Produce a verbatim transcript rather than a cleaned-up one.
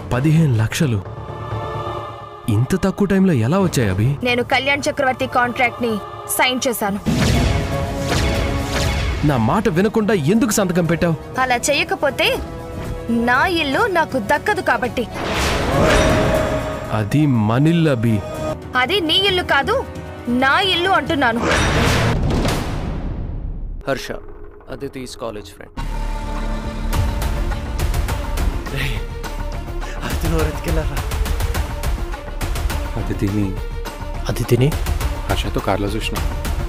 పదిహేను లక్షలు ఇంత తక్కువ టైంలో ఎలా వచ్చాయి అభి? నేను కళ్యాణ్ చక్రవర్తి కాంట్రాక్ట్ ని సైన్ చేశాను. నా మాట వినకుండా ఎందుకు సంతకం పెట్టావు? అలా చేయకపోతే నా ఇల్లు నాకు దక్కదు కాబట్టి. అది మనిల్లు అభి. అది నీ ఇల్లు కాదు, నా ఇల్లు అంటున్నాను. Harsha, Aditi's college friend. అదితిని అదితిని హర్షతో కార్లో చూసిన.